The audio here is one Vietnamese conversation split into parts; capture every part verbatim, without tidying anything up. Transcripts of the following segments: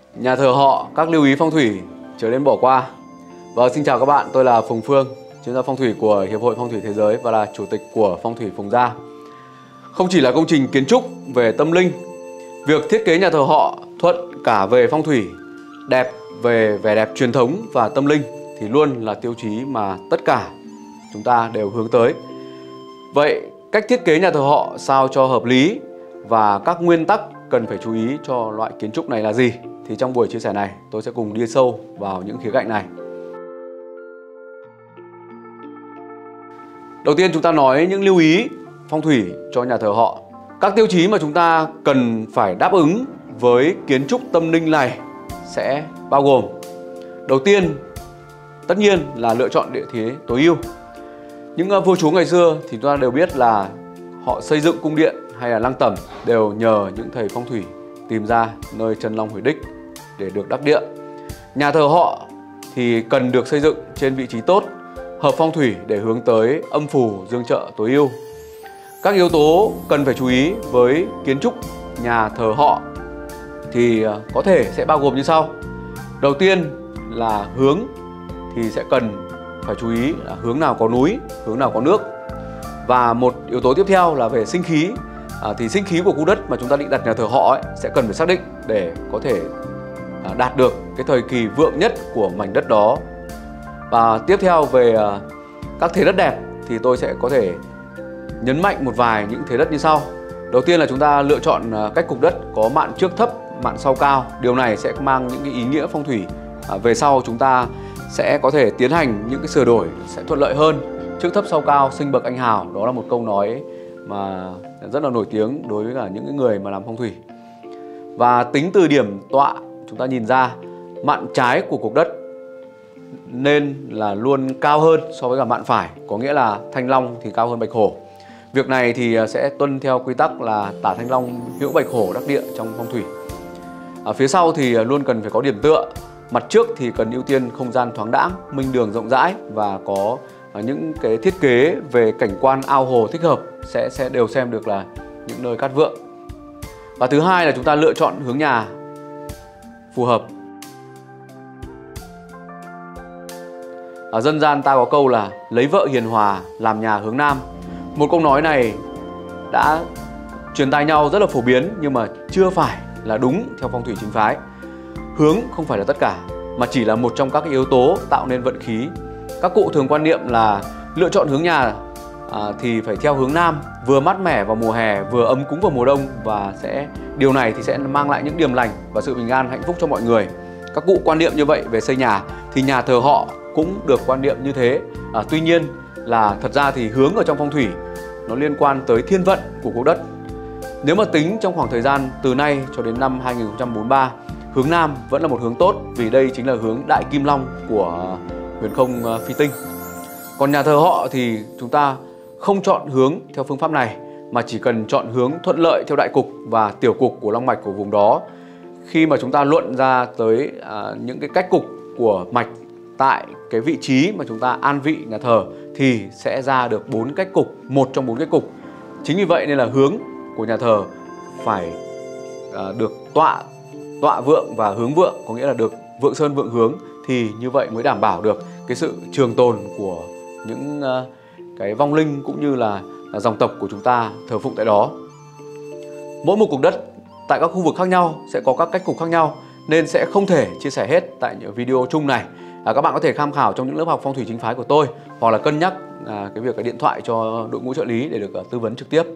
Nhà thờ họ, các lưu ý phong thủy trở nên bỏ qua. Và xin chào các bạn, tôi là Phùng Phương, chuyên gia phong thủy của Hiệp hội Phong thủy Thế giới và là chủ tịch của Phong thủy Phùng Gia. Không chỉ là công trình kiến trúc về tâm linh, việc thiết kế nhà thờ họ thuận cả về phong thủy, đẹp về vẻ đẹp truyền thống và tâm linh thì luôn là tiêu chí mà tất cả chúng ta đều hướng tới. Vậy cách thiết kế nhà thờ họ sao cho hợp lý và các nguyên tắc cần phải chú ý cho loại kiến trúc này là gì? Thì trong buổi chia sẻ này tôi sẽ cùng đi sâu vào những khía cạnh này. Đầu tiên chúng ta nói những lưu ý phong thủy cho nhà thờ họ. Các tiêu chí mà chúng ta cần phải đáp ứng với kiến trúc tâm linh này sẽ bao gồm: đầu tiên, tất nhiên là lựa chọn địa thế tối ưu. Những vua chúa ngày xưa thì chúng ta đều biết là họ xây dựng cung điện hay là lăng tẩm đều nhờ những thầy phong thủy tìm ra nơi chân long huệ đích để được đắc địa. Nhà thờ họ thì cần được xây dựng trên vị trí tốt, hợp phong thủy để hướng tới âm phù dương trợ tối ưu. Các yếu tố cần phải chú ý với kiến trúc nhà thờ họ thì có thể sẽ bao gồm như sau. Đầu tiên là hướng thì sẽ cần phải chú ý là hướng nào có núi, hướng nào có nước. Và một yếu tố tiếp theo là về sinh khí. À, thì sinh khí của khu đất mà chúng ta định đặt nhà thờ họ ấy, sẽ cần phải xác định để có thể à, đạt được cái thời kỳ vượng nhất của mảnh đất đó. Và tiếp theo về à, các thế đất đẹp thì tôi sẽ có thể nhấn mạnh một vài những thế đất như sau. Đầu tiên là chúng ta lựa chọn à, cách cục đất có mạn trước thấp, mạn sau cao. Điều này sẽ mang những cái ý nghĩa phong thủy à, về sau chúng ta sẽ có thể tiến hành những cái sửa đổi sẽ thuận lợi hơn. Trước thấp sau cao, sinh bậc anh hào, đó là một câu nói mà rất là nổi tiếng đối với cả những người mà làm phong thủy. Và tính từ điểm tọa chúng ta nhìn ra, mạn trái của cục đất nên là luôn cao hơn so với cả mạn phải, có nghĩa là thanh long thì cao hơn bạch hổ. Việc này thì sẽ tuân theo quy tắc là tả thanh long hữu bạch hổ đắc địa trong phong thủy. Ở phía sau thì luôn cần phải có điểm tựa. Mặt trước thì cần ưu tiên không gian thoáng đãng, minh đường rộng rãi và có những cái thiết kế về cảnh quan ao hồ thích hợp sẽ sẽ đều xem được là những nơi cát vượng. Và thứ hai là chúng ta lựa chọn hướng nhà phù hợp. Ở dân gian ta có câu là lấy vợ hiền hòa làm nhà hướng nam. Một câu nói này đã truyền tai nhau rất là phổ biến nhưng mà chưa phải là đúng theo phong thủy chính phái. Hướng không phải là tất cả mà chỉ là một trong các yếu tố tạo nên vận khí. Các cụ thường quan niệm là lựa chọn hướng nhà à, thì phải theo hướng nam, vừa mát mẻ vào mùa hè, vừa ấm cúng vào mùa đông, và sẽ điều này thì sẽ mang lại những điềm lành và sự bình an hạnh phúc cho mọi người. Các cụ quan niệm như vậy về xây nhà thì nhà thờ họ cũng được quan niệm như thế. À, tuy nhiên là thật ra thì hướng ở trong phong thủy nó liên quan tới thiên vận của cục đất. Nếu mà tính trong khoảng thời gian từ nay cho đến năm hai nghìn không trăm bốn mươi ba, hướng nam vẫn là một hướng tốt vì đây chính là hướng đại kim long của huyền không phi tinh. Còn nhà thờ họ thì chúng ta không chọn hướng theo phương pháp này mà chỉ cần chọn hướng thuận lợi theo đại cục và tiểu cục của long mạch của vùng đó. Khi mà chúng ta luận ra tới à, những cái cách cục của mạch tại cái vị trí mà chúng ta an vị nhà thờ thì sẽ ra được bốn cách cục, một trong bốn cách cục. Chính vì vậy nên là hướng của nhà thờ phải à, được tọa tọa vượng và hướng vượng, có nghĩa là được vượng sơn vượng hướng, thì như vậy mới đảm bảo được cái sự trường tồn của những uh, cái vong linh cũng như là, là dòng tộc của chúng ta thờ phụng tại đó. Mỗi một cục đất tại các khu vực khác nhau sẽ có các cách cục khác nhau nên sẽ không thể chia sẻ hết tại những video chung này. À, các bạn có thể tham khảo trong những lớp học phong thủy chính phái của tôi hoặc là cân nhắc à, cái việc cái điện thoại cho đội ngũ trợ lý để được uh, tư vấn trực tiếp.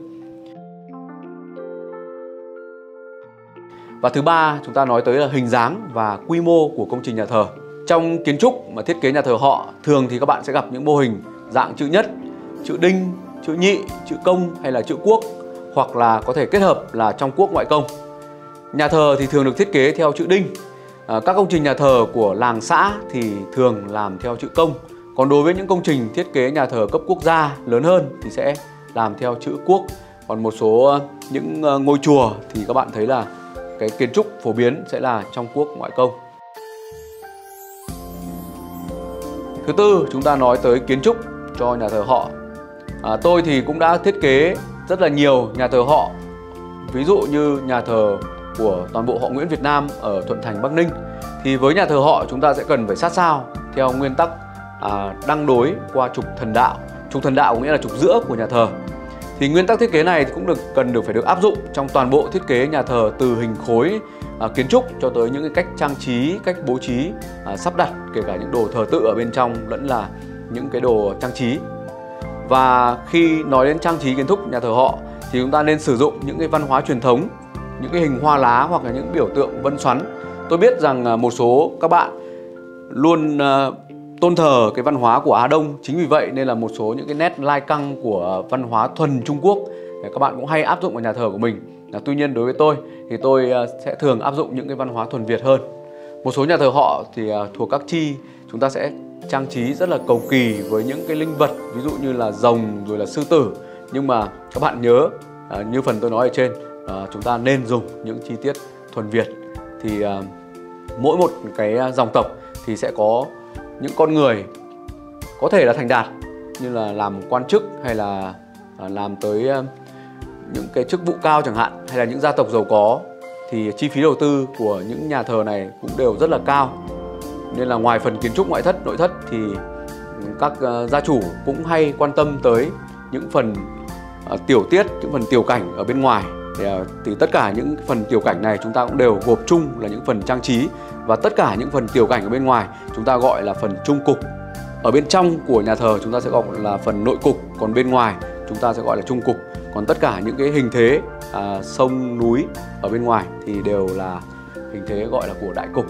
Và thứ ba, chúng ta nói tới là hình dáng và quy mô của công trình nhà thờ. Trong kiến trúc mà thiết kế nhà thờ họ, thường thì các bạn sẽ gặp những mô hình dạng chữ nhất, chữ đinh, chữ nhị, chữ công hay là chữ quốc, hoặc là có thể kết hợp là trong quốc ngoại công. Nhà thờ thì thường được thiết kế theo chữ đinh. À, các công trình nhà thờ của làng xã thì thường làm theo chữ công. Còn đối với những công trình thiết kế nhà thờ cấp quốc gia lớn hơn thì sẽ làm theo chữ quốc. Còn một số những ngôi chùa thì các bạn thấy là cái kiến trúc phổ biến sẽ là trong quốc ngoại công. Thứ tư, chúng ta nói tới kiến trúc cho nhà thờ họ. À, tôi thì cũng đã thiết kế rất là nhiều nhà thờ họ. Ví dụ như nhà thờ của toàn bộ họ Nguyễn Việt Nam ở Thuận Thành, Bắc Ninh. Thì với nhà thờ họ chúng ta sẽ cần phải sát sao theo nguyên tắc à, đăng đối qua trục thần đạo. Trục thần đạo có nghĩa là trục giữa của nhà thờ. Thì nguyên tắc thiết kế này cũng được cần được phải được áp dụng trong toàn bộ thiết kế nhà thờ, từ hình khối à, kiến trúc cho tới những cái cách trang trí, cách bố trí, à, sắp đặt, kể cả những đồ thờ tự ở bên trong lẫn là những cái đồ trang trí. Và khi nói đến trang trí kiến trúc nhà thờ họ thì chúng ta nên sử dụng những cái văn hóa truyền thống, những cái hình hoa lá hoặc là những biểu tượng vân xoắn. Tôi biết rằng một số các bạn luôn uh, tôn thờ cái văn hóa của Á Đông, chính vì vậy nên là một số những cái nét lai căng của văn hóa thuần Trung Quốc các bạn cũng hay áp dụng vào nhà thờ của mình. À, tuy nhiên đối với tôi thì tôi uh, sẽ thường áp dụng những cái văn hóa thuần Việt hơn. Một số nhà thờ họ thì uh, thuộc các chi chúng ta sẽ trang trí rất là cầu kỳ với những cái linh vật, ví dụ như là rồng rồi là sư tử. Nhưng mà các bạn nhớ, uh, như phần tôi nói ở trên, uh, chúng ta nên dùng những chi tiết thuần Việt. Thì uh, mỗi một cái dòng tộc thì sẽ có những con người có thể là thành đạt, như là làm quan chức hay là làm tới những cái chức vụ cao chẳng hạn, hay là những gia tộc giàu có, thì chi phí đầu tư của những nhà thờ này cũng đều rất là cao. Nên là ngoài phần kiến trúc ngoại thất, nội thất thì các gia chủ cũng hay quan tâm tới những phần tiểu tiết, những phần tiểu cảnh ở bên ngoài. Thì tất cả những phần tiểu cảnh này chúng ta cũng đều gộp chung là những phần trang trí, và tất cả những phần tiểu cảnh ở bên ngoài chúng ta gọi là phần trung cục. Ở bên trong của nhà thờ chúng ta sẽ gọi là phần nội cục, còn bên ngoài chúng ta sẽ gọi là trung cục. Còn tất cả những cái hình thế à, sông núi ở bên ngoài thì đều là hình thế gọi là của đại cục.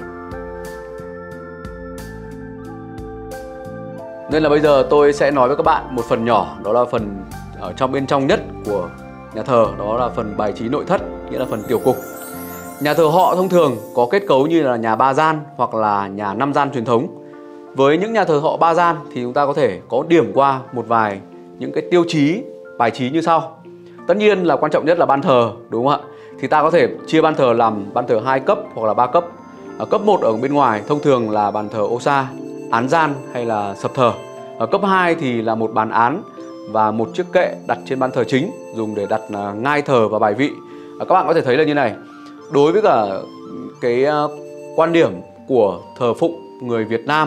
Nên là bây giờ tôi sẽ nói với các bạn một phần nhỏ, đó là phần ở trong bên trong nhất của nhà thờ, đó là phần bài trí nội thất, nghĩa là phần tiểu cục. Nhà thờ họ thông thường có kết cấu như là nhà ba gian hoặc là nhà năm gian truyền thống. Với những nhà thờ họ ba gian thì chúng ta có thể có điểm qua một vài những cái tiêu chí bài trí như sau. Tất nhiên là quan trọng nhất là ban thờ, đúng không ạ? Thì ta có thể chia ban thờ làm ban thờ hai cấp hoặc là ba cấp. Ở cấp một ở bên ngoài thông thường là bàn thờ ô sa, án gian hay là sập thờ. Ở cấp hai thì là một bàn án và một chiếc kệ đặt trên ban thờ chính, dùng để đặt ngai thờ và bài vị. Các bạn có thể thấy là như này. Đối với cả cái quan điểm của thờ phụng người Việt Nam,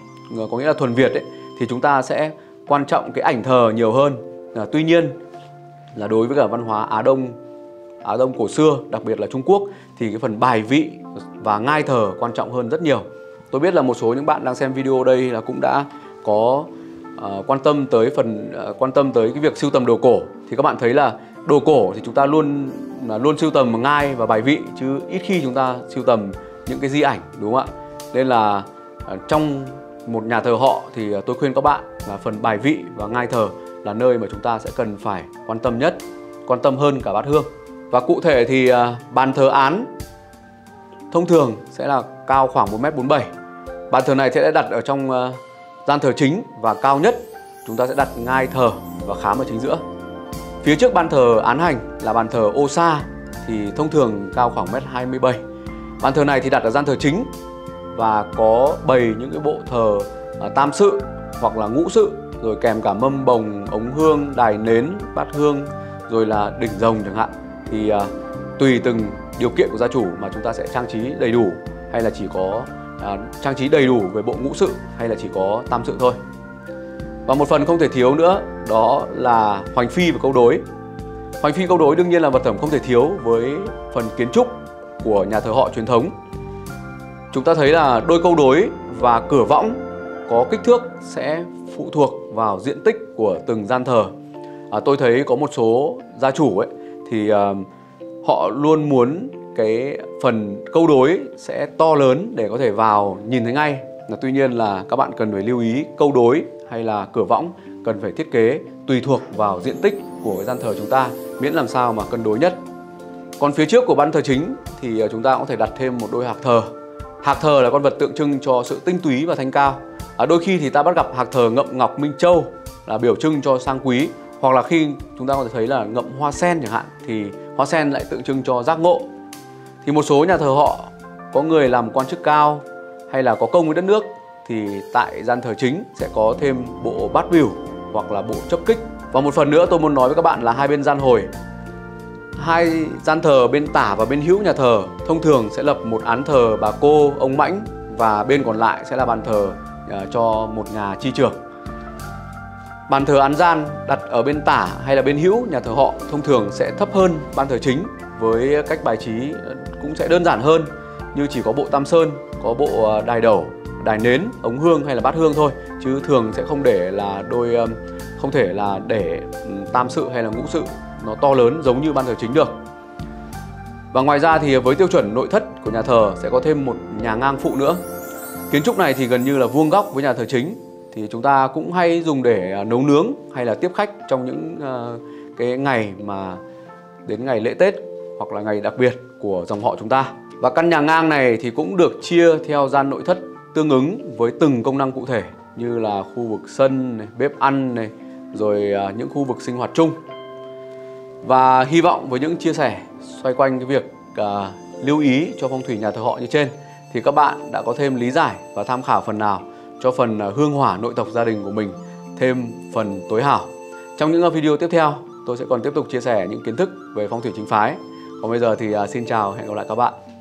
có nghĩa là thuần Việt ấy, thì chúng ta sẽ quan trọng cái ảnh thờ nhiều hơn. À, tuy nhiên là đối với cả văn hóa Á Đông, Á Đông cổ xưa, đặc biệt là Trung Quốc, thì cái phần bài vị và ngai thờ quan trọng hơn rất nhiều. Tôi biết là một số những bạn đang xem video đây là cũng đã có uh, quan tâm tới phần uh, quan tâm tới cái việc sưu tầm đồ cổ. Thì các bạn thấy là đồ cổ thì chúng ta luôn là luôn sưu tầm ngai và bài vị, chứ ít khi chúng ta sưu tầm những cái di ảnh, đúng không ạ? Nên là uh, trong một nhà thờ họ thì uh, tôi khuyên các bạn là phần bài vị và ngai thờ là nơi mà chúng ta sẽ cần phải quan tâm nhất, quan tâm hơn cả bát hương. Và cụ thể thì uh, bàn thờ án thông thường sẽ là cao khoảng một mét bốn mươi bảy. Bàn thờ này sẽ đặt ở trong uh, gian thờ chính, và cao nhất chúng ta sẽ đặt ngai thờ và khám ở chính giữa. Phía trước bàn thờ án hành là bàn thờ ô sa, thì thông thường cao khoảng một mét hai mươi bảy. Bàn thờ này thì đặt ở gian thờ chính và có bày những cái bộ thờ uh, tam sự hoặc là ngũ sự, rồi kèm cả mâm bồng, ống hương, đài nến, bát hương, rồi là đỉnh rồng chẳng hạn. Thì uh, tùy từng điều kiện của gia chủ mà chúng ta sẽ trang trí đầy đủ, hay là chỉ có uh, trang trí đầy đủ về bộ ngũ sự, hay là chỉ có tam sự thôi. Và một phần không thể thiếu nữa đó là hoành phi và câu đối. Hoành phi câu đối đương nhiên là vật phẩm không thể thiếu với phần kiến trúc của nhà thờ họ truyền thống. Chúng ta thấy là đôi câu đối và cửa võng có kích thước sẽ phụ thuộc vào diện tích của từng gian thờ. À, tôi thấy có một số gia chủ ấy thì uh, họ luôn muốn cái phần câu đối sẽ to lớn để có thể vào nhìn thấy ngay. Là tuy nhiên là các bạn cần phải lưu ý câu đối hay là cửa võng cần phải thiết kế tùy thuộc vào diện tích của cái gian thờ chúng ta, miễn làm sao mà cân đối nhất. Còn phía trước của ban thờ chính thì chúng ta cũng có thể đặt thêm một đôi hạc thờ. Hạc thờ là con vật tượng trưng cho sự tinh túy và thanh cao. À, đôi khi thì ta bắt gặp hạc thờ ngậm ngọc minh châu là biểu trưng cho sang quý, hoặc là khi chúng ta có thể thấy là ngậm hoa sen chẳng hạn, thì hoa sen lại tượng trưng cho giác ngộ. Thì một số nhà thờ họ có người làm quan chức cao hay là có công với đất nước thì tại gian thờ chính sẽ có thêm bộ bát bửu hoặc là bộ chấp kích. Và một phần nữa tôi muốn nói với các bạn là hai bên gian hồi, hai gian thờ bên tả và bên hữu nhà thờ thông thường sẽ lập một án thờ bà cô, ông Mãnh, và bên còn lại sẽ là bàn thờ cho một nhà chi trưởng. Bàn thờ án gian đặt ở bên tả hay là bên hữu nhà thờ họ thông thường sẽ thấp hơn ban thờ chính, với cách bài trí cũng sẽ đơn giản hơn, như chỉ có bộ tam sơn, có bộ đài đẩu, đài nến, ống hương hay là bát hương thôi, chứ thường sẽ không để là đôi không thể là để tam sự hay là ngũ sự nó to lớn giống như ban thờ chính được. Và ngoài ra thì với tiêu chuẩn nội thất của nhà thờ sẽ có thêm một nhà ngang phụ nữa. Kiến trúc này thì gần như là vuông góc với nhà thờ chính, thì chúng ta cũng hay dùng để nấu nướng hay là tiếp khách trong những uh, cái ngày mà đến ngày lễ Tết hoặc là ngày đặc biệt của dòng họ chúng ta. Và căn nhà ngang này thì cũng được chia theo gian nội thất tương ứng với từng công năng cụ thể, như là khu vực sân này, bếp ăn này, rồi uh, những khu vực sinh hoạt chung. Và hy vọng với những chia sẻ xoay quanh cái việc uh, lưu ý cho phong thủy nhà thờ họ như trên thì các bạn đã có thêm lý giải và tham khảo phần nào cho phần hương hỏa nội tộc gia đình của mình thêm phần tối hảo. Trong những video tiếp theo, tôi sẽ còn tiếp tục chia sẻ những kiến thức về phong thủy chính phái. Còn bây giờ thì xin chào, hẹn gặp lại các bạn.